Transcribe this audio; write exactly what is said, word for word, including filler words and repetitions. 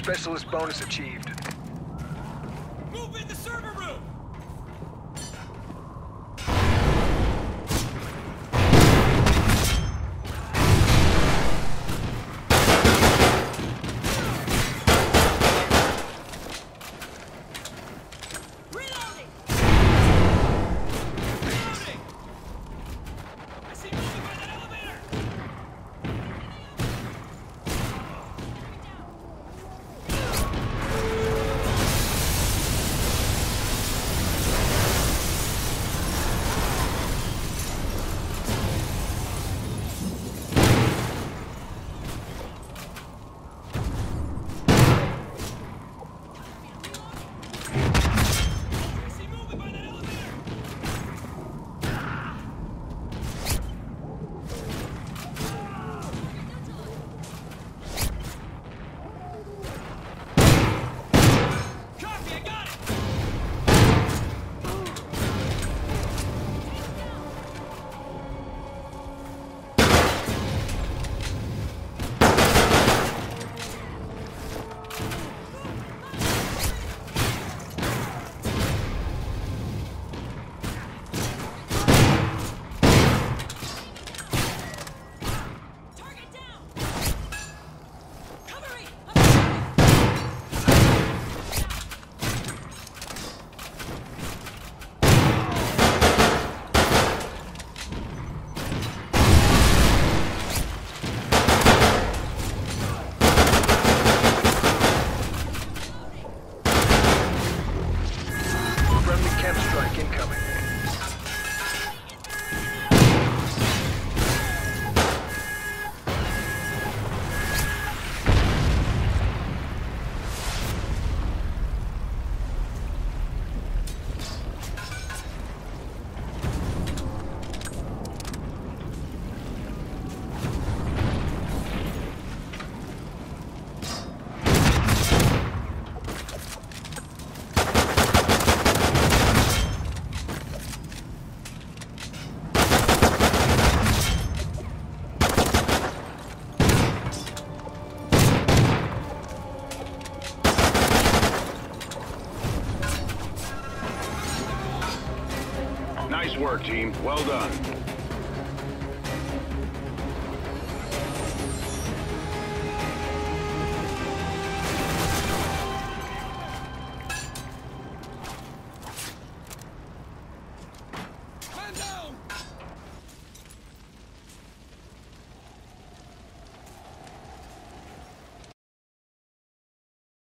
Specialist bonus achieved. Move in the server room! Reloading! Reloading! I see movement by that elevator! I see movement by that elevator! Copy, I got it! Target down! Cover me! Friendly chem strike incoming. Nice work, team. Well done.